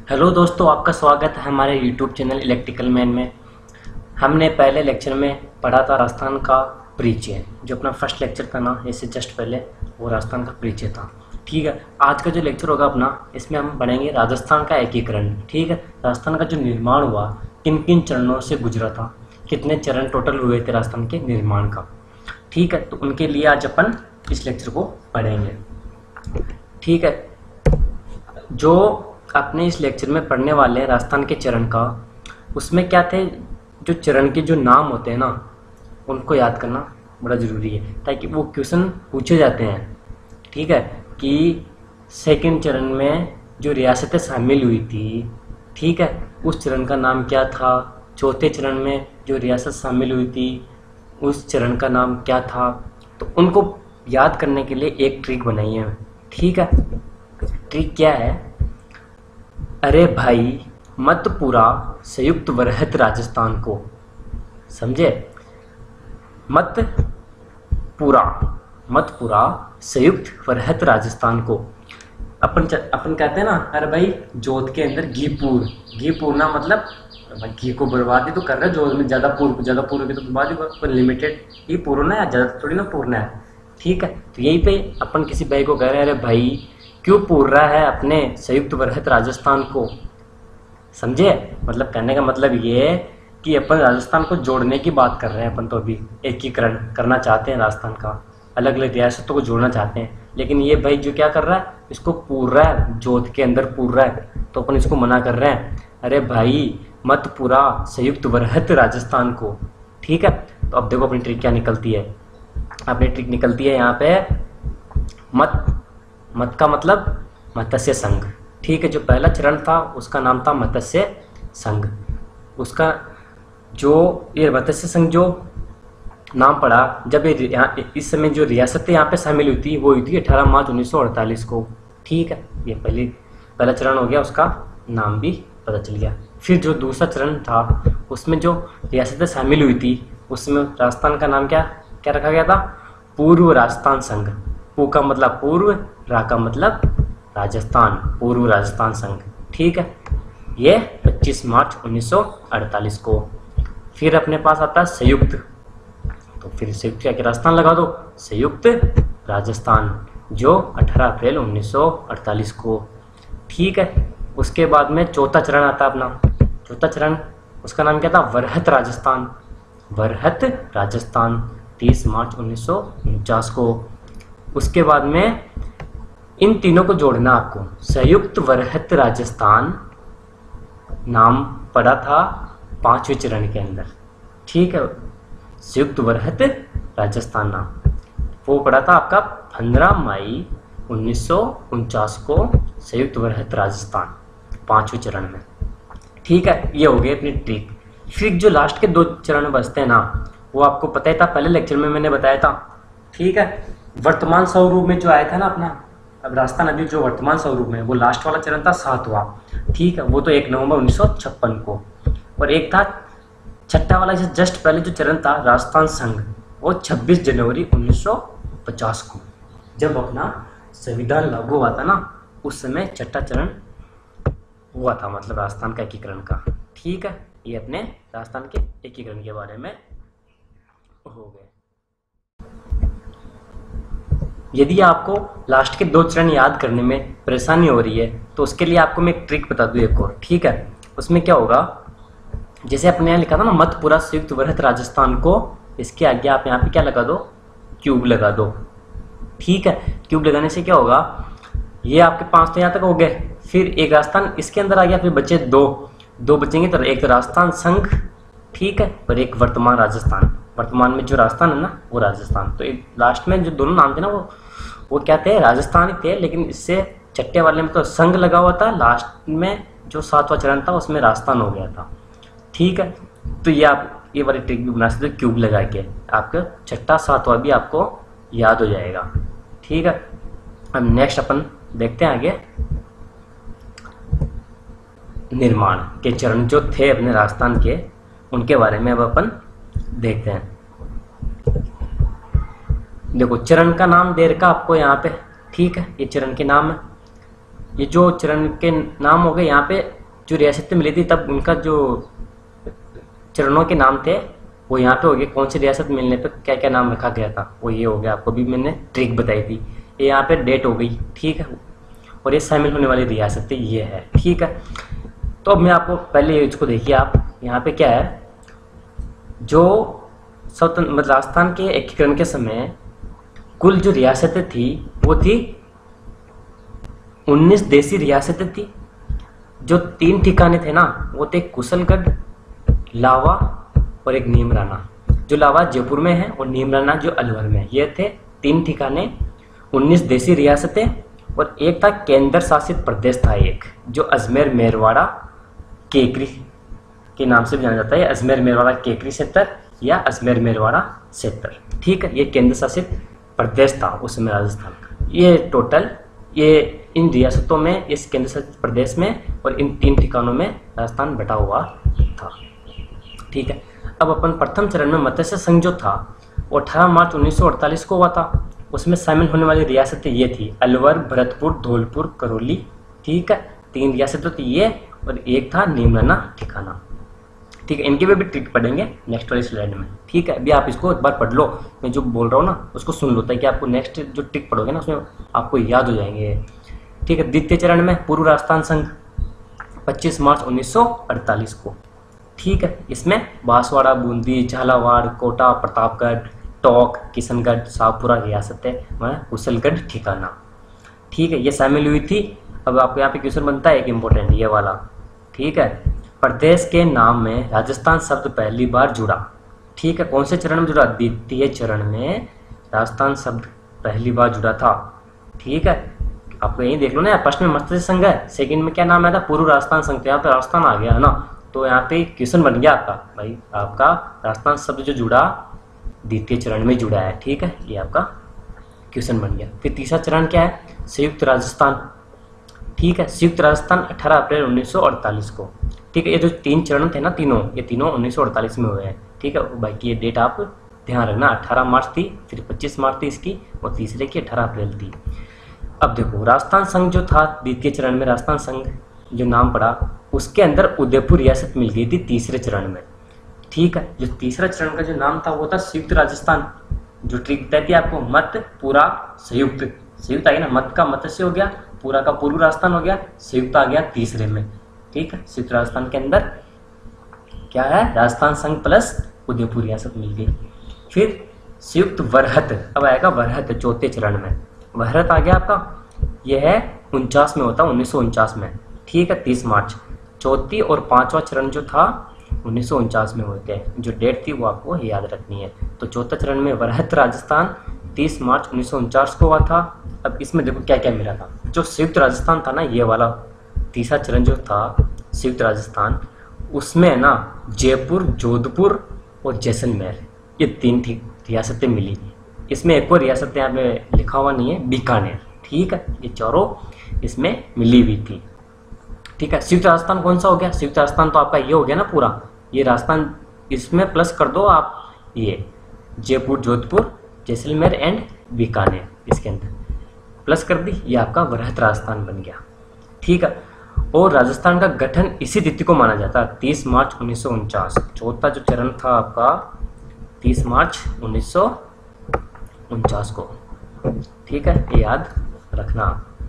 Hello दोस्तों, आपका स्वागत है हमारे यूट्यूब चैनल इलेक्ट्रिकल मैन में। हमने पहले लेक्चर में पढ़ा था राजस्थान का परिचय, जो अपना फर्स्ट लेक्चर था ना, इससे जस्ट पहले वो राजस्थान का परिचय था। ठीक है, आज का जो लेक्चर होगा अपना, इसमें हम पढ़ेंगे राजस्थान का एकीकरण। ठीक है, राजस्थान का जो निर्माण हुआ, किन किन चरणों से गुजरा था, कितने चरण टोटल हुए थे राजस्थान के निर्माण का। ठीक है, तो उनके लिए आज अपन इस लेक्चर को पढ़ेंगे। ठीक है, जो अपने इस लेक्चर में पढ़ने वाले हैं राजस्थान के चरण का, उसमें क्या थे, जो चरण के जो नाम होते हैं ना, उनको याद करना बड़ा ज़रूरी है, ताकि वो क्वेश्चन पूछे जाते हैं। ठीक है, कि सेकंड चरण में जो रियासतें शामिल हुई थी, ठीक है, उस चरण का नाम क्या था। चौथे चरण में जो रियासत शामिल हुई थी, उस चरण का नाम क्या था। तो उनको याद करने के लिए एक ट्रिक बनाई है। ठीक है, ट्रिक क्या है, अरे भाई मत पूरा संयुक्त वरहत राजस्थान को, समझे। मत पूरा संयुक्त वरहत राजस्थान को। अपन कहते हैं ना, अरे भाई जोत के अंदर घी पूरना, मतलब घी को बर्बादी तो कर रहे हैं, जोत में ज़्यादा पूर की तो बर्बादी को लिमिटेड ही पूरना है, ज़्यादा थोड़ी ना पूरना है। ठीक है, तो यहीं पे अपन किसी भाई को कह रहे हैं, अरे भाई क्यों पूर रहा है अपने संयुक्त वरहत राजस्थान को, समझे। मतलब कहने का मतलब ये है कि अपन राजस्थान को जोड़ने की बात कर रहे हैं। अपन तो अभी एकीकरण करना चाहते हैं, राजस्थान का अलग अलग रियासतों को जोड़ना चाहते हैं, लेकिन ये भाई जो क्या कर रहा है, इसको पूर रहा है, जोत के अंदर पूर रहा है, तो अपन इसको मना कर रहे हैं, अरे भाई मत पूरा संयुक्त वरहत राजस्थान को। ठीक है, तो अब देखो अपनी ट्रिक क्या निकलती है। अपनी ट्रिक निकलती है यहाँ पे, मत का मतलब मत्स्य संघ। ठीक है, जो पहला चरण था उसका नाम था मत्स्य संघ। उसका जो ये मत्स्य संघ जो नाम पड़ा, जब ये इस समय जो रियासतें यहाँ पे शामिल हुई थी, वो हुई थी 18 मार्च 1948 को। ठीक है, ये पहला चरण हो गया, उसका नाम भी पता चल गया। फिर जो दूसरा चरण था, उसमें जो रियासतें शामिल हुई थी, उसमें राजस्थान का नाम क्या रखा गया था, पूर्व राजस्थान संघ। पू का मतलब पूर्व, रा का मतलब राजस्थान, पूर्व राजस्थान संघ। ठीक है, ये 25 मार्च 1948 को। फिर अपने पास आता है संयुक्त, तो फिर संयुक्त क्या, राजस्थान लगा दो, संयुक्त राजस्थान, जो 18 अप्रैल 1948 को। ठीक है, उसके बाद में चौथा चरण आता है अपना। चौथा चरण, उसका नाम क्या था, वरहत राजस्थान 30 मार्च 1949 को। उसके बाद में इन तीनों को जोड़ना आपको, संयुक्त वरहत राजस्थान नाम पड़ा था 5वें चरण के अंदर। ठीक है, संयुक्त वरहत राजस्थान नाम वो पड़ा था आपका 15 मई 1949 को, संयुक्त वरहत राजस्थान 5वें चरण में। ठीक है, ये हो गई अपनी ट्रिक। फिर जो लास्ट के 2 चरण बचते हैं ना, वो आपको पता ही था, पहले लेक्चर में मैंने बताया था। ठीक है, वर्तमान स्वरूप में जो आया था ना अपना, अब राजस्थान अभी जो वर्तमान स्वरूप में, वो लास्ट वाला चरण था 7वां। ठीक है, वो तो 1 नवंबर 1956 को। और एक था छठा वाला, जस्ट पहले जो चरण था राजस्थान संघ, वो 26 जनवरी 1950 को, जब अपना संविधान लागू हुआ था ना, उस समय छठा चरण हुआ था, मतलब राजस्थान का एकीकरण का। ठीक है, ये अपने राजस्थान के एकीकरण के बारे में हो गए। यदि आपको लास्ट के 2 चरण याद करने में परेशानी हो रही है, तो उसके लिए आपको मैं एक ट्रिक बता दूं एक और। ठीक है, उसमें क्या होगा, जैसे अपने यहाँ लिखा था ना, मत पूरा संयुक्त वरहत राजस्थान को, इसके आगे आप यहाँ पे क्या लगा दो, क्यूब लगा दो। ठीक है, क्यूब लगाने से क्या होगा, ये आपके 5 तो यहाँ तक हो गए, फिर एक राजस्थान इसके अंदर आ गया, फिर बचे 2 बचेंगे, तो एक तो राजस्थान संघ, ठीक है, और एक वर्तमान राजस्थान। वर्तमान में जो राजस्थान है ना, वो राजस्थान। तो लास्ट में जो दोनों नाम थे ना, वो क्या थे, राजस्थान ही थे, लेकिन इससे छठे वाले में तो संघ लगा हुआ था, लास्ट में जो 7वां चरण था उसमें राजस्थान हो गया था। ठीक है, तो ये आप ये वाली ट्रिक भी बना सकते हो, क्यूब लगा के आपका छठा 7वां भी आपको याद हो जाएगा। ठीक है, अब नेक्स्ट अपन देखते हैं आगे निर्माण के चरण जो थे अपने राजस्थान के, उनके बारे में अब अपन देखते हैं। देखो चरण का नाम दे रखा आपको यहाँ पे। ठीक है, ये चरण के नाम है। ये जो चरण के नाम हो गए, यहाँ पे जो रियासतें मिली थी तब उनका जो चरणों के नाम थे वो यहाँ पे हो गए। कौन सी रियासत मिलने पे क्या क्या नाम रखा गया था वो ये हो गया। आपको भी मैंने ट्रिक बताई थी। ये यहाँ पे डेट हो गई, ठीक है। और ये शामिल होने वाली रियासतें ये है, ठीक है। तो अब मैं आपको पहले इसको देखिए, आप यहाँ पे क्या है, जो स्वतंत्र मतलब राजस्थान के एकीकरण के समय कुल जो रियासतें थी वो थी 19 देसी रियासतें थी। जो 3 ठिकाने थे ना वो थे कुशलगढ़, लावा और एक नीमराना। जो लावा जयपुर में है और नीमराना जो अलवर में है। ये थे 3 ठिकाने, 19 देसी रियासतें और एक था केंद्र शासित प्रदेश था एक, जो अजमेर मेरवाड़ा केकरी के नाम से भी जाना जाता है। अजमेर मेरवाड़ा केकरी क्षेत्र या अजमेर मेरवाड़ा क्षेत्र, ठीक है। ये केंद्र शासित प्रदेश था उस समय राजस्थान का। ये टोटल ये इन रियासतों में, इस केंद्र शासित प्रदेश में और इन 3 ठिकानों में राजस्थान बटा हुआ था, ठीक है। अब अपन प्रथम चरण में मत्स्य संघ जो था वो 18 मार्च 1948 को हुआ था। उसमें शामिल होने वाली रियासतें ये थी अलवर, भरतपुर, धौलपुर, करौली, ठीक है। 3 रियासतें थी ये और एक था नीमराना ठिकाना, ठीक है। इनके भी ट्रिक पढ़ेंगे नेक्स्ट वाली स्लाइड में, ठीक है। अभी आप इसको एक बार पढ़ लो, मैं जो बोल रहा हूँ ना उसको सुन लो ताकि आपको नेक्स्ट जो ट्रिक पढ़ोगे ना उसमें आपको याद हो जाएंगे, ठीक है। द्वितीय चरण में पूर्व राजस्थान संघ 25 मार्च 1948 को, ठीक है। इसमें बांसवाड़ा, बूंदी, झालावाड़, कोटा, प्रतापगढ़, टोंक, किशनगढ़, शाहपुरा रियासतें, कुशलगढ़ ठिकाना, ठीक है, ये शामिल हुई थी। अब आपको यहाँ पे क्वेश्चन बनता है एक इम्पोर्टेंट ये वाला, ठीक है। प्रदेश के नाम में राजस्थान शब्द पहली बार जुड़ा, ठीक है। कौन से चरण में जुड़ा? द्वितीय चरण में राजस्थान शब्द पहली बार जुड़ा था, ठीक है। आपको यही देख लो ना, फर्स्ट में मत्स्य संघ है, सेकंड में क्या नाम आया था? पूर्व राजस्थान संघ। यहाँ पे राजस्थान आ गया है ना, तो यहाँ पे क्वेश्चन बन गया आपका, भाई आपका राजस्थान शब्द जो जुड़ा द्वितीय चरण में जुड़ा है, ठीक है। ये आपका क्वेश्चन बन गया। फिर तीसरा चरण क्या है? संयुक्त राजस्थान, ठीक है। संयुक्त राजस्थान 18 अप्रैल 1948 को, ठीक है। ये जो 3 चरण थे ना तीनों, ये तीनों 1948 में हुए हैं, ठीक है। बाकी ये डेट आप ध्यान रखना, 18 मार्च थी, फिर 25 मार्च थी इसकी, और तीसरे की 18 अप्रैल थी। अब देखो राजस्थान संघ जो था द्वितीय चरण में, राजस्थान संघ जो नाम पड़ा उसके अंदर उदयपुर रियासत मिल गई थी तीसरे चरण में, ठीक है। जो तीसरा चरण का जो नाम था वो था संयुक्त राजस्थान। जो ट्रिक बताई थी आपको, मत पूरा संयुक्त, संयुक्त आ गया ना, मत का मत्स्य हो गया, पूरा का पूर्व राजस्थान हो गया, संयुक्त आ गया तीसरे में, ठीक है। संयुक्त राजस्थान के अंदर क्या है? राजस्थान संघ प्लस उदयपुर रियासत मिल गई। फिर संयुक्त वरहत, अब आएगा वरहत चौथे चरण में। वरहत आ गया आपका, यह है 49 में होता, 1949 में, ठीक है। 30 मार्च। चौथी और 5वां चरण जो था 1949 में होते हैं। जो डेट थी वो आपको याद रखनी है। तो चौथा चरण में वरहत राजस्थान 30 मार्च 1949 को हुआ था। अब इसमें देखो क्या क्या मिला था। जो संयुक्त राजस्थान था ना, ये वाला तीसरा चरण जो था संयुक्त राजस्थान, उसमें ना जयपुर, जोधपुर और जैसलमेर, ये 3 रियासतें मिली। इसमें एक और रियासत यहाँ पे लिखा हुआ नहीं है, बीकानेर, ठीक है। ये चारों इसमें मिली हुई थी, ठीक है। संयुक्त राजस्थान कौन सा हो गया? संयुक्त राजस्थान तो आपका ये हो गया ना पूरा, ये राजस्थान, इसमें प्लस कर दो आप ये जयपुर, जोधपुर, जैसलमेर एंड बीकानेर, इसके अंदर प्लस कर दी, ये आपका वरहत राजस्थान बन गया, ठीक है। और राजस्थान का गठन इसी तिथि को माना जाता है, 30 मार्च 1949। चौथा जो चरण था आपका 30 मार्च 1949 को, ठीक है, ये याद रखना।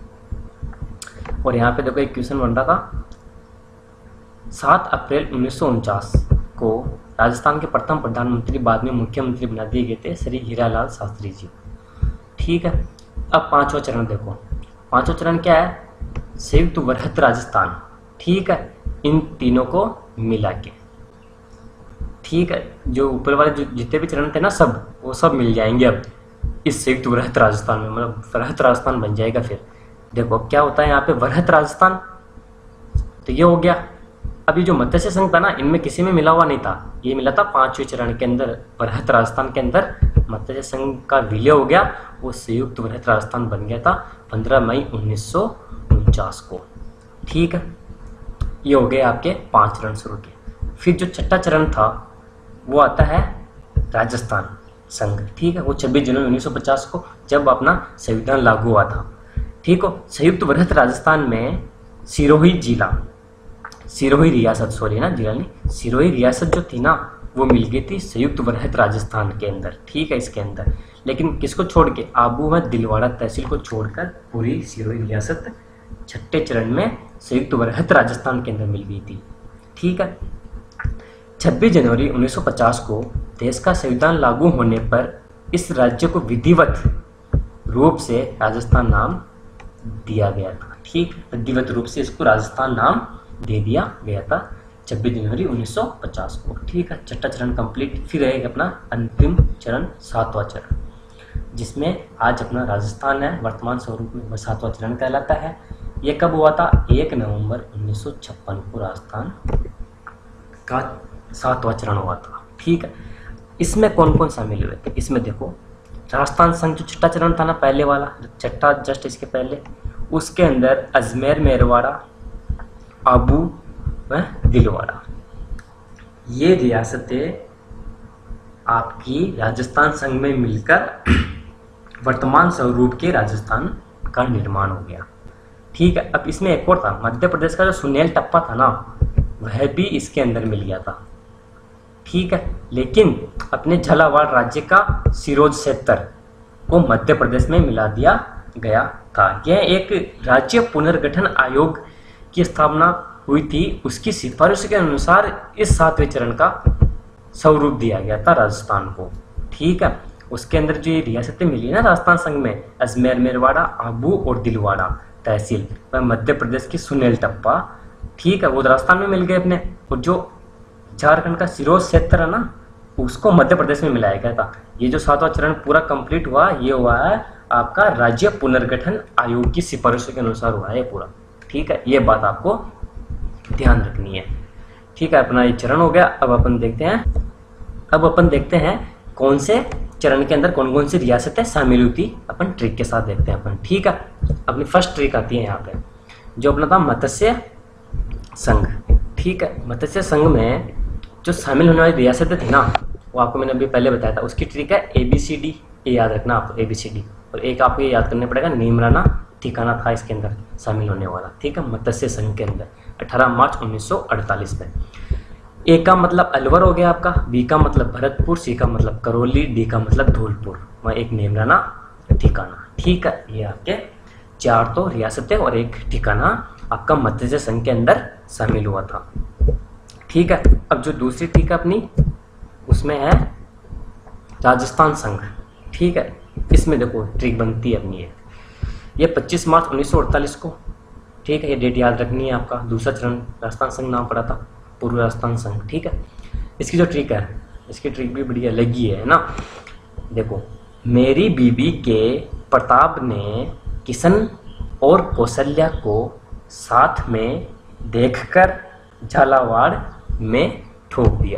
और यहाँ पे देखो एक क्वेश्चन बन रहा था, 7 अप्रैल 1949 को राजस्थान के प्रथम प्रधानमंत्री बाद में मुख्यमंत्री बना दिए गए थे श्री हीरालाल शास्त्री जी, ठीक है। अब 5वां चरण देखो, 5वां चरण क्या है? संयुक्त वरहत राजस्थान, ठीक है। इन तीनों को मिला के, ठीक है। जो ऊपर वाले जो जितने भी चरण थे ना सब, वो सब मिल जाएंगे अब इस संयुक्त वरहत राजस्थान में, मतलब वरहत राजस्थान बन जाएगा। फिर देखो क्या होता है यहाँ पे, वरहत राजस्थान तो ये हो गया। अभी जो मत्स्य संघ था ना, इनमें किसी में मिला हुआ नहीं था, ये मिला था 5वें चरण के अंदर, वरहत राजस्थान के अंदर मत्स्य संघ का विलय हो गया, वो संयुक्त वरहत राजस्थान बन गया था 15 मई 1949 को, ठीक है। ये हो गए आपके 5 चरण शुरू के। फिर जो छठा चरण था वो आता है राजस्थान संघ, ठीक है। वो 26 जनवरी 1950 को, जब अपना संविधान लागू हुआ था, ठीक हो। संयुक्त वृहत राजस्थान में सिरोही जिला, सिरोही रियासत, सॉरी ना जिला नहीं, सिरोही रियासत जो थी ना वो मिल गई थी संयुक्त वृहत राजस्थान के अंदर, ठीक है, इसके अंदर। लेकिन किसको छोड़ के, आबू व दिलवाड़ा तहसील को छोड़कर पूरी सिरोही रियासत छठे चरण में संयुक्त वृहत राजस्थान के अंदर मिल गई थी, ठीक है। 26 जनवरी 1950 को देश का संविधान लागू होने पर इस राज्य को विधिवत रूप से राजस्थान नाम दिया गया था, ठीक, विधिवत रूप से इसको राजस्थान नाम दे दिया गया था 26 जनवरी 1950 को, ठीक है। छठा चरण कंप्लीट। फिर रहेगा अपना अंतिम चरण, सातवां चरण, जिसमें आज अपना राजस्थान है वर्तमान स्वरूप में, वह सातवां चरण कहलाता है। ये कब हुआ था? 1 नवंबर 1956 को राजस्थान का सातवां चरण हुआ था, ठीक है। इसमें कौन कौन शामिल हुए थे? इसमें देखो, राजस्थान संघ जो छठा चरण था ना, पहले वाला, छठा जस्ट इसके पहले, उसके अंदर अजमेर, मेरवाड़ा, आबू व दिलवाड़ा, ये रियासतें आपकी राजस्थान संघ में मिलकर वर्तमान स्वरूप के राजस्थान का निर्माण हो गया, ठीक है। अब इसमें एक और था, मध्य प्रदेश का जो सुनेल टप्पा था ना, वह भी इसके अंदर मिल गया था, ठीक है। लेकिन अपने झालावाड़ राज्य का सिरोज क्षेत्र को मध्य प्रदेश में मिला दिया गया था। यह एक राज्य पुनर्गठन आयोग की स्थापना हुई थी, उसकी सिफारिश के अनुसार इस सातवें चरण का स्वरूप दिया गया था राजस्थान को, ठीक है। उसके अंदर जो ये रियासतें मिली ना राजस्थान संघ में, अजमेर, मेरवाड़ा, आबू और दिलवाड़ा तहसील, वह मध्य प्रदेश की सुनेल टप्पा, ठीक है, वो राजस्थान में मिल गए अपने। और जो झारखंड का सिरोज क्षेत्र है ना, उसको मध्य प्रदेश में मिलाया गया था। ये जो सातवां चरण पूरा कंप्लीट हुआ, ये हुआ है आपका राज्य पुनर्गठन आयोग की सिफारिशों के अनुसार हुआ है ये पूरा, ठीक है। ये बात आपको ध्यान रखनी है, ठीक है। अपना ये चरण हो गया। अब अपन देखते हैं कौन से चरण के अंदर कौन कौन सी रियासतें शामिल हुई थी, अपन ट्रिक के साथ देखते हैं अपन, ठीक है। अपनी फर्स्ट ट्रिक आती है यहाँ पे, जो अपना था मत्स्य संघ, ठीक है। मत्स्य संघ में जो शामिल होने वाली रियासतें थी ना, वो आपको मैंने अभी पहले बताया था। उसकी ट्रिक है ABCD, ये याद रखना आप, ABCD। और एक आपको ये याद करना पड़ेगा, नीमराना ठिकाना था इसके अंदर शामिल होने वाला, ठीक है, मत्स्य संघ के अंदर 18 मार्च 1948 में। ए का मतलब अलवर हो गया आपका, बी का मतलब भरतपुर, सी का मतलब करौली, डी का मतलब धौलपुर, वह एक नीमराना ठिकाना, ठीक है। ये आपके 4 तो रियासतें और एक ठिकाना आपका मत्स्य संघ के अंदर शामिल हुआ था, ठीक है। अब जो दूसरी ट्रिक अपनी, उसमें है राजस्थान संघ, ठीक है। इसमें देखो ट्रिक बनती है अपनी ये 25 मार्च 1948 को, ठीक है, ये डेट याद रखनी है आपका। दूसरा चरण राजस्थान संघ नाम पड़ा था, पूर्व राजस्थान संघ, ठीक है। इसकी जो ट्रिक है, इसकी ट्रिक भी बढ़िया लगी है ना। देखो, मेरी बीबी के प्रताप ने किशन और कौशल्या को साथ में देखकर झालावाड़ में ठोक दिया।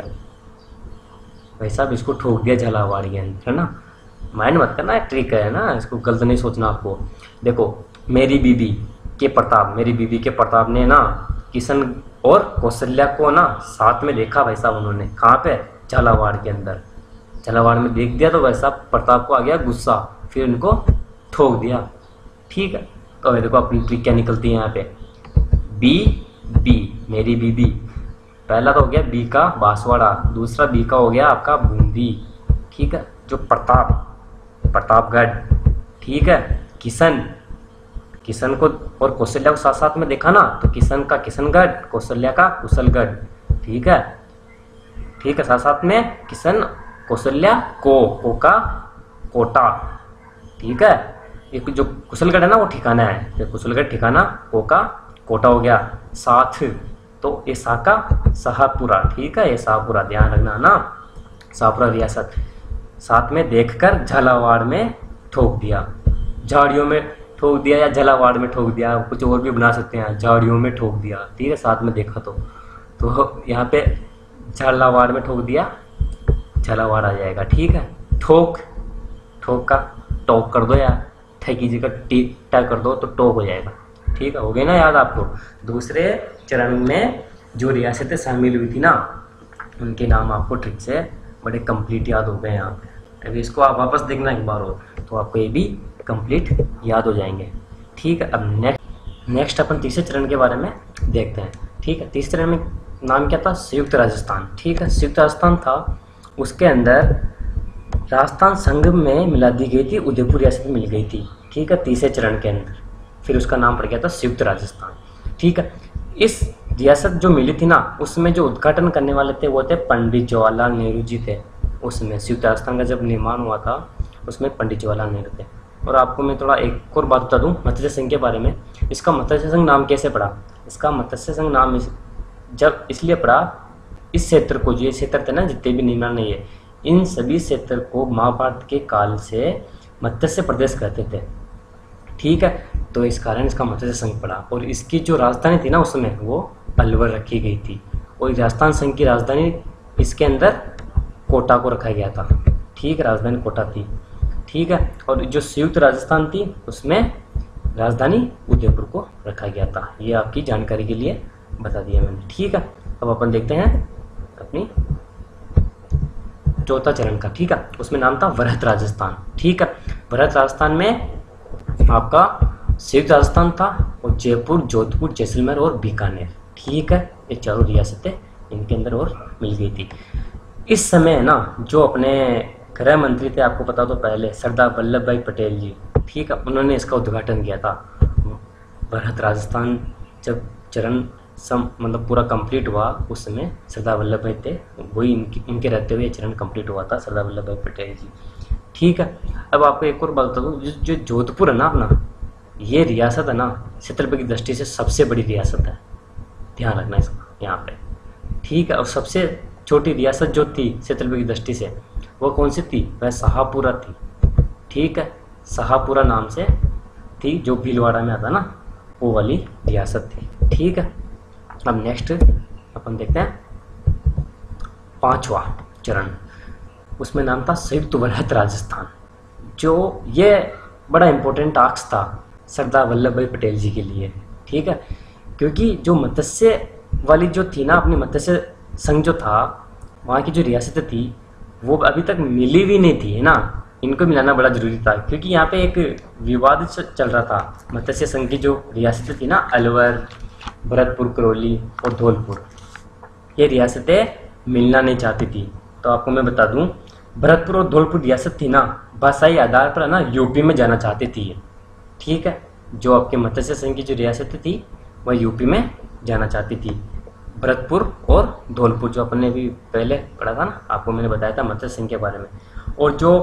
भाई साहब, इसको ठोक दिया झालावाड़ के अंदर, है ना। माइंड मत करना, ट्रिक है ना, इसको गलत नहीं सोचना आपको। देखो, मेरी बीबी के प्रताप ने ना किशन और कौशल्या को ना साथ में देखा भाई साहब उन्होंने, कहाँ पे? झालावाड़ के अंदर। झालावाड़ में देख दिया तो भाई साहब प्रताप को आ गया गुस्सा, फिर उनको ठोक दिया, ठीक है। तो देखो अपनी ट्रिक क्या निकलती है यहाँ पे, बी मेरी बीबी, पहला तो हो गया बी का बांसवाड़ा, दूसरा बी का हो गया आपका बूंदी, ठीक है। जो प्रतापगढ़, ठीक है। किशन को और कौशल्या को साथ साथ में देखा ना, तो किशन का किशनगढ़, कौशल्या का कुशलगढ़, ठीक है, ठीक है। साथ साथ में किशन, कौशल्या, को का कोटा, ठीक है। एक जो कुशलगढ़ है ना वो ठिकाना है, तो कुशलगढ़ ठिकाना, को का कोटा हो गया, साथ तो ये सा का शाहपुरा, ठीक है, ये शाहपुरा ध्यान रखना ना, शाहपुरा रियासत। साथ में देखकर झालावाड़ में ठोक दिया, झाड़ियों में ठोक दिया या झालावाड़ में ठोक दिया, कुछ और भी बना सकते हैं, झाड़ियों में ठोक दिया, ठीक है। साथ में देखा तो यहाँ पे झालावाड़ में ठोक दिया, झालावाड़ आ जाएगा, ठीक है। ठोक का टोक कर दो या ठेकी जी का टा कर दो तो टोक हो जाएगा, ठीक है। हो गया ना याद आपको। दूसरे चरण में जो रियासतें शामिल हुई थी ना, उनके नाम आपको ट्रिक से बड़े कंप्लीट याद हो गए यहाँ पे। अभी इसको आप वापस देखना एक बार और, तो आपको ये भी कंप्लीट याद हो जाएंगे, ठीक है। अब नेक्स्ट अपन तीसरे चरण के बारे में देखते हैं। ठीक है, तीसरे चरण में नाम क्या था? संयुक्त राजस्थान। ठीक है, संयुक्त राजस्थान था, उसके अंदर राजस्थान संघ में मिला दी गई थी, उदयपुर रियासत मिल गई थी। ठीक है, तीसरे चरण के अंदर फिर उसका नाम पड़ गया था संयुक्त राजस्थान। ठीक है, इस रियासत जो मिली थी ना, उसमें जो उद्घाटन करने वाले थे वो थे पंडित जवाहरलाल नेहरू जी थे। उसमें संयुक्त राजस्थान का जब निर्माण हुआ था उसमें पंडित जवाहरलाल नेहरू थे। और आपको मैं थोड़ा एक और बात बता दूं मत्स्य संघ के बारे में। इसका मत्स्य संघ नाम कैसे पड़ा? इसका मत्स्य संघ नाम जब इसलिए पड़ा, इस क्षेत्र को, जो ये क्षेत्र थे ना जितने भी निर्माण नहीं है, इन सभी क्षेत्र को महाभारत के काल से मत्स्य प्रदेश कहते थे। ठीक है, तो इस कारण इसका मत्स्य संघ पड़ा। और इसकी जो राजधानी थी ना उसमें वो अलवर रखी गई थी। और राजस्थान संघ की राजधानी इसके अंदर कोटा को रखा गया था। ठीक, राजधानी कोटा थी। ठीक है, और जो संयुक्त राजस्थान थी उसमें राजधानी उदयपुर को रखा गया था। ये आपकी जानकारी के लिए बता दिया मैंने। ठीक है, अब अपन देखते हैं अपनी चौथा चरण का। ठीक है, उसमें नाम था वरहत राजस्थान। ठीक है, वरहत राजस्थान में आपका संयुक्त राजस्थान था और जयपुर, जोधपुर, जैसलमेर और बीकानेर। ठीक है, ये चारों रियासतें इनके अंदर और मिल गई थी। इस समय ना जो अपने गृह मंत्री थे, आपको पता तो पहले, सरदार वल्लभ भाई पटेल जी। ठीक है, उन्होंने इसका उद्घाटन किया था। वरहत राजस्थान जब चरण मतलब पूरा कंप्लीट हुआ उस समय सरदार वल्लभ भाई थे, वही इनके रहते हुए चरण कंप्लीट हुआ था, सरदार वल्लभ भाई पटेल जी। ठीक है, अब आपको एक और बात बता दूँ, जो जोधपुर है ना अपना, ये रियासत है ना क्षेत्रफल की दृष्टि से सबसे बड़ी रियासत है, ध्यान रखना इसका यहाँ पे। ठीक है, और सबसे छोटी रियासत जो थी क्षेत्रफल की दृष्टि से वो कौन सी थी? वह शाहपुरा थी। ठीक है, शाहपुरा नाम से थी, जो भीलवाड़ा में आता ना, वो वाली रियासत थी। ठीक है, अब नेक्स्ट अपन देखते हैं पांचवा चरण, उसमें नाम था संयुक्त वरहत राजस्थान। जो ये बड़ा इंपॉर्टेंट टास्क था सरदार वल्लभ भाई पटेल जी के लिए। ठीक है, क्योंकि जो मत्स्य वाली जो थी ना अपनी मत्स्य संघ जो था, वहाँ की जो रियासतें थी वो अभी तक मिली भी नहीं थी, है ना, इनको मिलाना बड़ा जरूरी था। क्योंकि यहाँ पे एक विवाद चल रहा था, मत्स्य संघ की जो रियासतें थी ना, अलवर, भरतपुर, करौली और धौलपुर, ये रियासतें मिलना नहीं चाहती थी। तो आपको मैं बता दूं, भरतपुर और धौलपुर रियासत थी ना, भाषाई आधार पर ना यूपी में जाना चाहती थी। ठीक है, जो आपके मत्स्य संघ की जो रियासतें थी वह यूपी में जाना चाहती थी। भरतपुर और धौलपुर जो अपन ने भी पहले पढ़ा था ना, आपको मैंने बताया था मत्स्य संघ के बारे में। और जो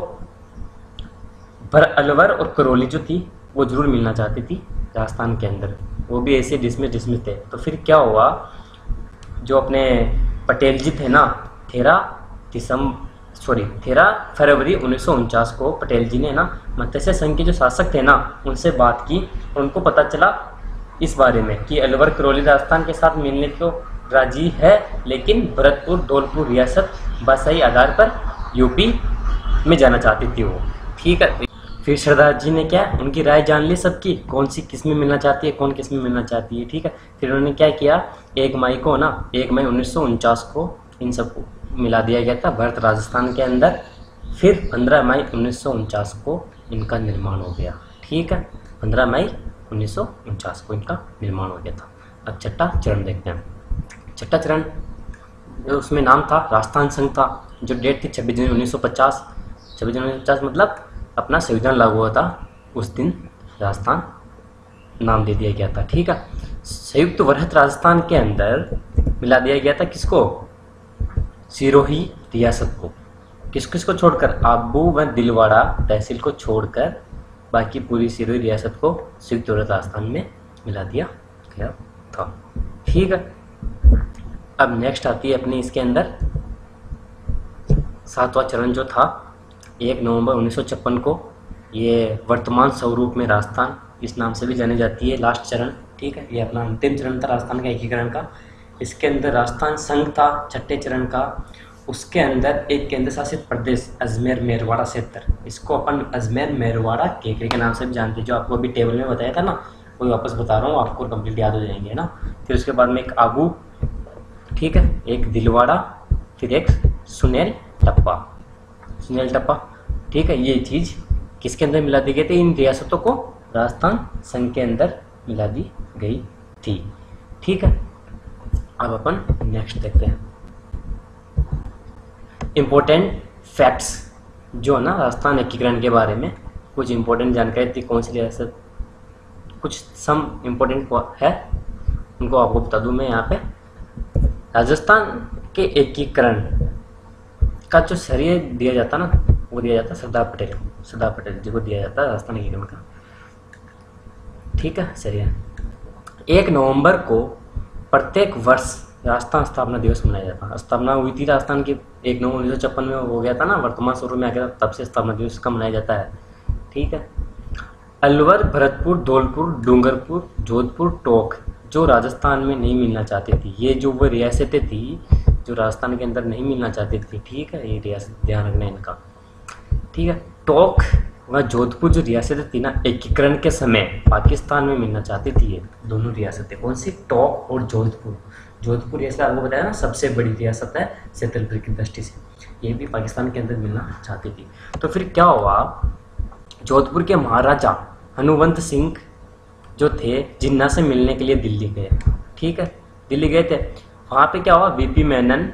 अलवर और करौली जो थी वो जरूर मिलना चाहती थी राजस्थान के अंदर, वो भी ऐसे डिसमिस थे। तो फिर क्या हुआ, जो अपने पटेल जी थे ना, 13 फरवरी 1949 को पटेल जी ने ना मत्स्य संघ के जो शासक थे ना उनसे बात की, और उनको पता चला इस बारे में कि अलवर करौली राजस्थान के साथ मिलने को राजी है, लेकिन भरतपुर धौलपुर रियासत भाषाई आधार पर यूपी में जाना चाहती थी वो। ठीक है, फिर सरदार जी ने क्या, उनकी राय जान ली सबकी, कौन सी किस में मिलना चाहती है, कौन किस में मिलना चाहती है। ठीक है, फिर उन्होंने क्या किया, 1 मई 1949 को इन सबको मिला दिया गया था भरत राजस्थान के अंदर। फिर 15 मई 1949 को इनका निर्माण हो गया। ठीक है, 15 मई 1949 को इनका निर्माण हो गया था। अब छठा चरण देखते हैं। छठा चरण उसमें नाम था राजस्थान संघ था, जो डेट थी 26 जनवरी 1950। 26 जनवरी 1950 मतलब अपना संविधान लागू हुआ था उस दिन राजस्थान नाम दे दिया गया था। ठीक है, संयुक्त वरहत राजस्थान के अंदर मिला दिया गया था किसको? सिरोही रियासत को। किस किस को छोड़कर? आबू व दिलवाड़ा तहसील को छोड़कर बाकी पूरी सिरोही रियासत को संयुक्त वरहत राजस्थान में मिला दिया गया था। ठीक है, अब नेक्स्ट आती है अपनी इसके अंदर सातवां चरण जो था 1 नवंबर 1956 को, ये वर्तमान स्वरूप में राजस्थान इस नाम से भी जानी जाती है, लास्ट चरण। ठीक है, ये अपना अंतिम चरण था राजस्थान का एकीकरण का। इसके अंदर राजस्थान संघ था छठे चरण का, उसके अंदर एक केंद्र शासित प्रदेश अजमेर मेरवाड़ा क्षेत्र, इसको अपन अजमेर मेरवाड़ा केकरे के नाम से भी जानते हैं, जो आपको अभी टेबल में बताया था ना, वही वापस बता रहा हूँ, आपको कंप्लीट याद हो जाएंगे, है ना। फिर उसके बाद में एक आबू, ठीक है, एक दिलवाड़ा, फिर एक सुनेल टप्पा। ठीक है, ये चीज़ किसके अंदर मिला दी गई थी? इन रियासतों को राजस्थान संघ के अंदर मिला दी गई थी। ठीक है, अब अपन नेक्स्ट देखते हैं इम्पोर्टेंट फैक्ट्स जो है ना राजस्थान एकीकरण के बारे में। कुछ इंपॉर्टेंट जानकारी थी, कौन सी रियासत, कुछ सम इम्पोर्टेंट है उनको आपको बता दूं मैं यहाँ पे। राजस्थान के एकीकरण का जो श्रेय दिया जाता ना, वो दिया जाता सरदार पटेल जी को दिया जाता है राजस्थान एकीकरण का। ठीक है, श्रेय 1 नवंबर को प्रत्येक वर्ष राजस्थान स्थापना दिवस मनाया जाता है। स्थापना हुई थी राजस्थान की 1 नवंबर 1956 में हो गया था ना, वर्तमान स्वरूप में आ गया था, तब से स्थापना दिवस का मनाया जाता है। ठीक है, अलवर, भरतपुर, धौलपुर, डूंगरपुर, जोधपुर, टोंक जो राजस्थान में नहीं मिलना चाहती थी, ये जो वो रियासतें थी जो राजस्थान के अंदर नहीं मिलना चाहती थी। ठीक है, ये रियासत ध्यान रखना इनका। ठीक है, टोंक व जोधपुर जो रियासतें थी ना, एकीकरण के समय पाकिस्तान में मिलना चाहती थी। ये दोनों रियासतें कौन सी, टोंक और जोधपुर। जोधपुर रियासत आपको बताया ना सबसे बड़ी रियासत है क्षेत्रफल की दृष्टि से, ये भी पाकिस्तान के अंदर मिलना चाहती थी। तो फिर क्या हुआ, जोधपुर के महाराजा हनुवंत सिंह जो थे जिन्ना से मिलने के लिए दिल्ली गए। ठीक है, दिल्ली गए थे, वहाँ पे क्या हुआ, वीपी मेनन,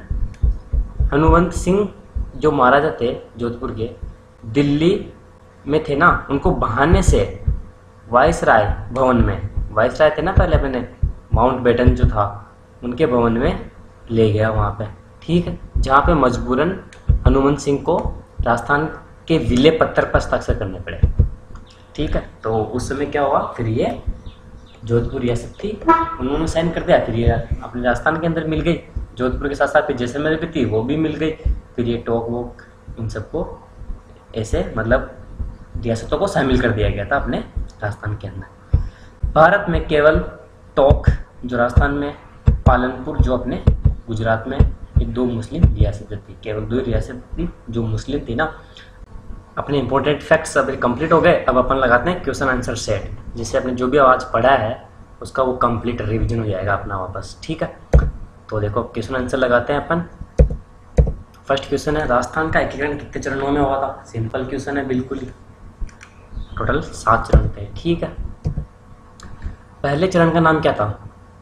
हनुवंत सिंह जो महाराजा थे जोधपुर के, दिल्ली में थे ना, उनको बहाने से वायसराय भवन में, वायसराय थे ना पहले अपने माउंटबेटन जो था, उनके भवन में ले गया वहाँ पे। ठीक है, जहाँ पे मजबूरन हनुवंत सिंह को राजस्थान के विले पत्थर पर हस्ताक्षर करने पड़े। ठीक है, तो उस समय क्या हुआ, फिर ये जोधपुर रियासत थी, उन्होंने साइन कर दिया, फिर ये अपने राजस्थान के अंदर मिल गई। जोधपुर के साथ साथ फिर जैसलमेर भी थी, वो भी मिल गई। फिर ये टोंक वोक इन सबको ऐसे मतलब रियासतों को शामिल कर दिया गया था अपने राजस्थान के अंदर। भारत में केवल टोंक जो राजस्थान में, पालनपुर जो अपने गुजरात में, ये 2 मुस्लिम रियासतें थी, केवल 2 रियासत थी जो मुस्लिम थी ना। अपने इंपॉर्टेंट फैक्ट्स अब कंप्लीट हो गए। अब अपन लगाते हैं क्वेश्चन आंसर सेट, जिससे आपने जो भी आज पढ़ा है उसका वो कंप्लीट रिवीजन हो जाएगा अपना वापस। ठीक है, तो देखो क्वेश्चन आंसर लगाते हैं अपन। फर्स्ट क्वेश्चन है, राजस्थान का एकीकरण कितने चरणों में हुआ था? सिंपल क्वेश्चन है बिल्कुल ही, टोटल 7 चरण थे। ठीक है, पहले चरण का नाम क्या था?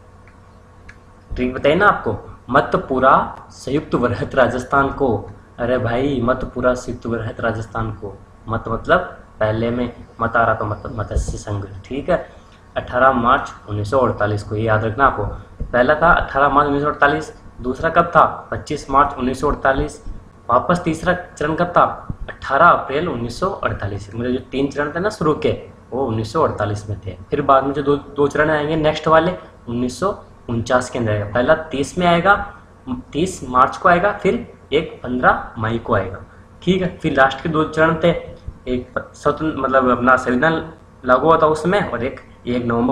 ट्रिक बताइए ना आपको, मतपुरा संयुक्त वृहत राजस्थान को। अरे भाई, मतपुरा संयुक्त वृहत राजस्थान को, मत मतलब पहले में मत आ रहा तो मतलब मत्स्य संघ। ठीक है, 18 मार्च 1948 को, ये याद रखना आपको। पहला था 18 मार्च 1948, दूसरा कब था? 25 मार्च 1948, वापस तीसरा चरण कब था? 18 अप्रैल 1948। मतलब जो 3 चरण थे ना शुरू के, वो 1948 में थे। फिर बाद में जो दो चरण आएंगे नेक्स्ट वाले 1949 के अंदर आएगा। पहला 30 में आएगा, 30 मार्च को आएगा, फिर एक 15 मई को आएगा। ठीक है, फिर लास्ट के 2 चरण थे, एक स्वतंत्र मतलब अपना संविधान लागू हुआ था उस समय, और एक 1 नवंबर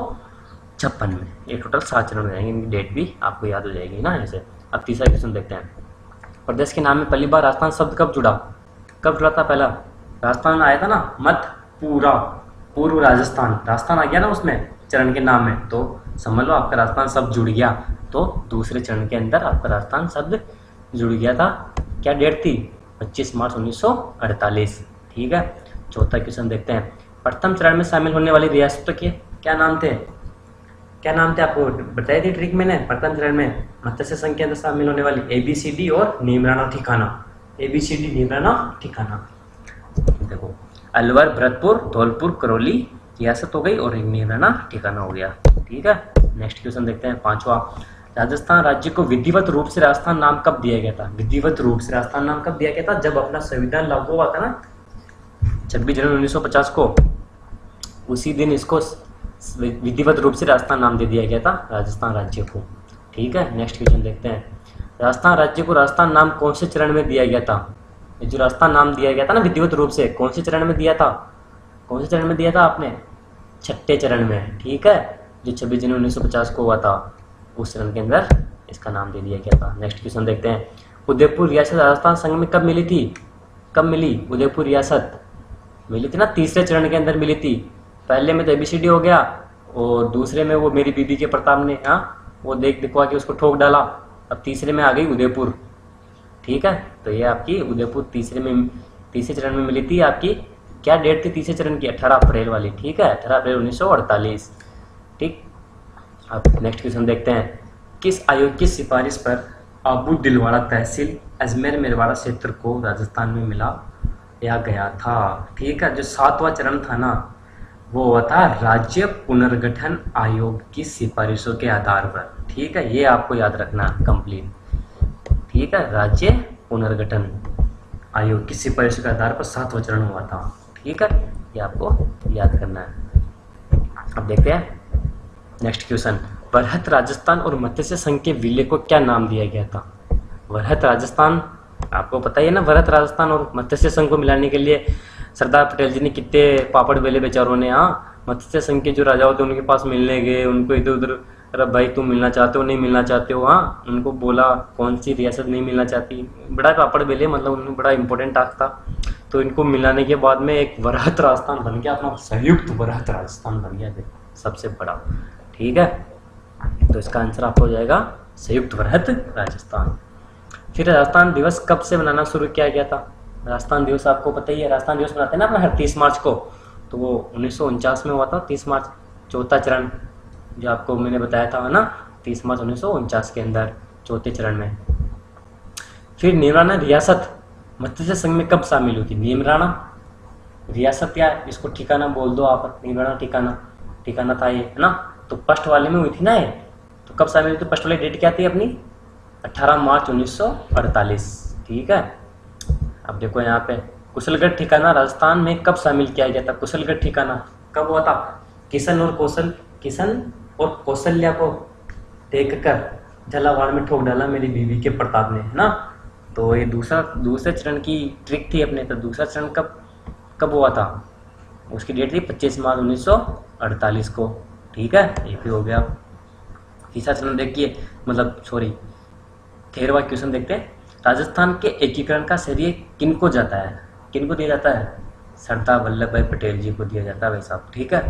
1956 में। ये टोटल 7 चरण हो जाएंगे, इनकी डेट भी आपको याद हो जाएगी ना ऐसे। अब तीसरा क्वेश्चन देखते हैं, प्रदेश के नाम में पहली बार राजस्थान शब्द कब जुड़ा? कब जुड़ा था? पहला राजस्थान आया था ना, मत पूरा पूर्व राजस्थान, राजस्थान आ गया ना उसमें चरण के नाम में, तो समझ लो आपका राजस्थान शब्द जुड़ गया। तो दूसरे चरण के अंदर आपका राजस्थान शब्द जुड़ गया था। क्या डेट थी? 25 मार्च 1948। ठीक है, चौथा क्वेश्चन देखते हैं, प्रथम चरण में शामिल होने वाली रियासतों के क्या नाम थे? क्या नाम थे आपको बताई थी ट्रिक मैंने। प्रथम चरण में मत्स्य संघ के अंदर शामिल होने वाली ABCD और नीमराना ठिकाना। ABCD नीमराना ठिकाना। देखो, अलवर, भरतपुर, धौलपुर, करौली रियासत हो गई, और एक नीमराना ठिकाना हो गया। ठीक है, नेक्स्ट क्वेश्चन देखते हैं, 5वां, राजस्थान राज्य को विधिवत रूप से राजस्थान नाम कब दिया गया था? विधिवत रूप से राजस्थान नाम कब दिया गया था? जब अपना संविधान लागू हुआ था ना 26 जनवरी 1950 को, उसी दिन इसको विधिवत रूप से राजस्थान नाम दे दिया गया था राजस्थान राज्य को। ठीक है, नेक्स्ट क्वेश्चन देखते हैं, राजस्थान राज्य को राजस्थान नाम कौन से चरण में दिया गया था? ये जो राजस्थान नाम दिया गया था ना विधिवत रूप से, कौन से चरण में दिया था? कौन से चरण में दिया था आपने? 6ठे चरण में। ठीक है, जो 26 जनवरी 1950 को हुआ था, उस चरण के अंदर इसका नाम दे दिया गया था। नेक्स्ट क्वेश्चन देखते हैं, उदयपुर रियासत राजस्थान संघ में कब मिली थी? कब मिली उदयपुर रियासत? मिली थी ना तीसरे चरण के अंदर मिली थी। पहले में तो ABCD हो गया, और दूसरे में वो मेरी बीबी के प्रताप ने वो देख दिखवा के उसको ठोक डाला। अब तीसरे में आ गई उदयपुर। ठीक है, तो ये आपकी उदयपुर तीसरे चरण में मिली थी आपकी क्या डेट थी तीसरे चरण की? 18 अप्रैल वाली, ठीक है, 18 अप्रैल 1948। ठीक, अब नेक्स्ट क्वेश्चन देखते हैं। किस आयोग की सिफारिश पर आबू दिलवाड़ा तहसील अजमेर मेरवाड़ा क्षेत्र को राजस्थान में मिला या गया था? ठीक है, जो 7वां चरण था ना, वो हुआ था राज्य पुनर्गठन आयोग की सिफारिशों के आधार पर। ठीक है, ये आपको याद रखना कंप्लीट। ठीक है, राज्य पुनर्गठन आयोग की सिफारिशों के आधार पर 7वां चरण हुआ था। ठीक है, ये आपको याद करना है। अब देखते हैं नेक्स्ट क्वेश्चन। वरहत राजस्थान और मत्स्य संघ के विलय को क्या नाम दिया गया था? वरहत राजस्थान, आपको पता ही है ना, वरहत राजस्थान और मत्स्य संघ को मिलाने के लिए सरदार पटेल जी ने कितने पापड़ बेले बेचारों ने। हाँ, मत्स्य संघ के जो राजा होते उनके पास मिलने गए, उनको इधर उधर, अरे भाई तुम मिलना चाहते हो नहीं मिलना चाहते हो? हाँ, उनको बोला कौन सी रियासत नहीं मिलना चाहती, बड़ा पापड़ बेले, मतलब उन्हें बड़ा इंपॉर्टेंट टास्क था। तो इनको मिलाने के बाद में एक वरहत राजस्थान बन गया, अपना संयुक्त वरहत राजस्थान बन गया सबसे बड़ा। ठीक है, तो इसका आंसर आपको हो जाएगा संयुक्त वरहत राजस्थान। फिर राजस्थान दिवस कब से मनाना शुरू किया गया था? राजस्थान दिवस आपको पता ही है, राजस्थान दिवस मनाते हैं ना अपना हर 30 मार्च को, तो वो 1949 में हुआ था 30 मार्च, चौथा चरण जो आपको मैंने बताया था ना, 30 मार्च 1949 के अंदर चौथे चरण में। फिर नीमराना रियासत मत्स्य संघ में कब शामिल हुई थी? नीमराना रियासत या इसको ठिकाना बोल दो आप, नीमराना ठिकाना था ये, है ना। तो फर्स्ट वाले में हुई थी ना ये, तो कब शामिल हुई थी? फर्स्ट वाली डेट क्या थी अपनी? 18 मार्च 1948। ठीक है, अब देखो यहाँ पे कुशलगढ़ ठिकाना राजस्थान में कब शामिल किया गया था? कुशलगढ़ ठिकाना कब हुआ था? किशन और कौशल्या को देखकर झालावाड़ में ठोक डाला मेरी बीवी के प्रताप ने, है ना। तो ये दूसरे चरण की ट्रिक थी अपने। तो दूसरा चरण कब हुआ था? उसकी डेट थी 25 मार्च 1948 को। ठीक है, ये भी हो गया। तीसरा चरण देखिए, मतलब सॉरी 13वां क्वेश्चन देखते हैं। राजस्थान के एकीकरण का श्रेय किनको जाता है? किनको दिया जाता है? सरदार वल्लभ भाई पटेल जी को दिया जाता है भाई साहब। ठीक है,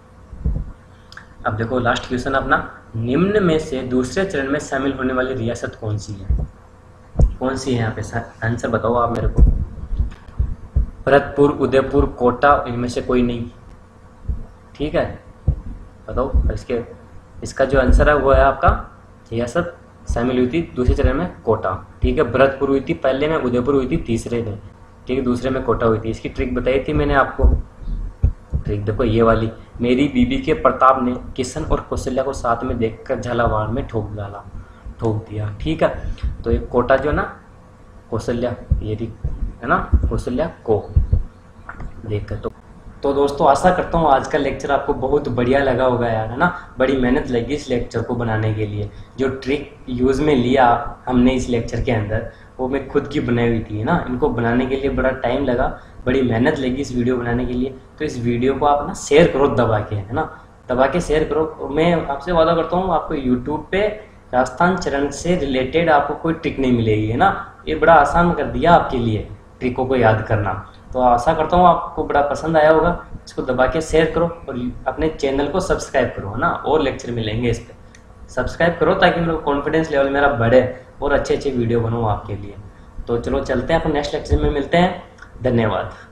अब देखो लास्ट क्वेश्चन अपना, निम्न में से दूसरे चरण में शामिल होने वाली रियासत कौन सी है? कौन सी है यहाँ पे? आंसर बताओ आप मेरे को। भरतपुर, उदयपुर, कोटा, इनमें से कोई नहीं। ठीक है, बताओ इसका जो आंसर है वो है आपका रियासत शामिल हुई थी दूसरे चरण में कोटा। ठीक है, भरतपुर हुई थी पहले में, उदयपुर हुई थी तीसरे में। ठीक है, दूसरे में कोटा हुई थी। इसकी ट्रिक बताई थी मैंने आपको। ट्रिक देखो ये वाली, मेरी बीबी के प्रताप ने किशन और कौशल्या को साथ में देखकर झालावाड़ में ठोक दिया। ठीक है, तो ये कोटा जो ना, कौशल्या ये है ना, कौशल्या को देखकर। तो दोस्तों आशा करता हूँ आज का लेक्चर आपको बहुत बढ़िया लगा होगा यार, है ना। बड़ी मेहनत लगी इस लेक्चर को बनाने के लिए। जो ट्रिक यूज़ में लिया हमने इस लेक्चर के अंदर, वो मैं खुद की बनाई हुई थी, है ना। इनको बनाने के लिए बड़ा टाइम लगा, बड़ी मेहनत लगी इस वीडियो बनाने के लिए। तो इस वीडियो को आप ना शेयर करो दबा के, है ना, दबा के शेयर करो। मैं आपसे वादा करता हूँ आपको यूट्यूब पे राजस्थान चरण से रिलेटेड आपको कोई ट्रिक नहीं मिलेगी, है ना। ये बड़ा आसान कर दिया आपके लिए ट्रिकों को याद करना। तो आशा करता हूँ आपको बड़ा पसंद आया होगा। इसको दबा के शेयर करो और अपने चैनल को सब्सक्राइब करो, है ना। और लेक्चर मिलेंगे इस पर, सब्सक्राइब करो ताकि मेरा कॉन्फिडेंस लेवल मेरा बढ़े और अच्छे वीडियो बनाऊँ आपके लिए। तो चलो चलते हैं, अपन नेक्स्ट लेक्चर में मिलते हैं। धन्यवाद।